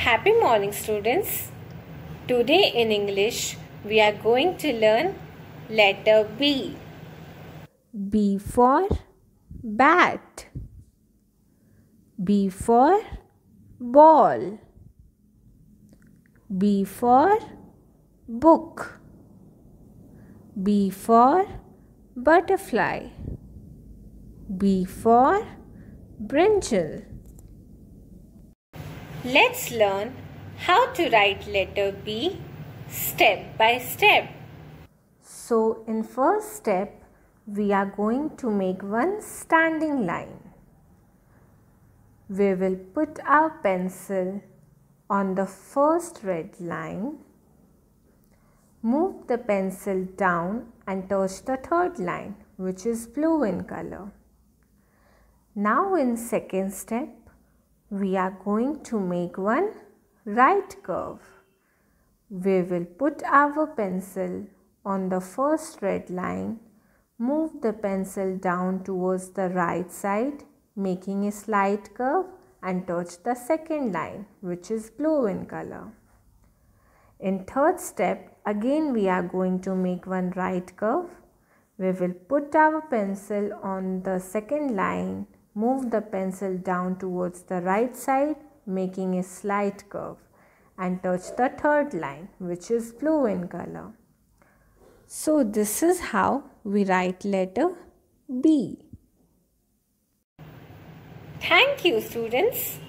Happy morning, students. Today in English we are going to learn letter B. B for bat. B for ball. B for book. B for butterfly. B for brinjal. Let's learn how to write letter B step by step. So in first step, we are going to make one standing line. We will put our pencil on the first red line. Move the pencil down and touch the third line, which is blue in color. Now in second step, we are going to make one right curve. We will put our pencil on the first red line, move the pencil down towards the right side, making a slight curve, and touch the second line, which is blue in color. In third step, again we are going to make one right curve. We will put our pencil on the second line, move the pencil down towards the right side, making a slight curve, and touch the third line, which is blue in color. So this is how we write letter B. Thank you, students.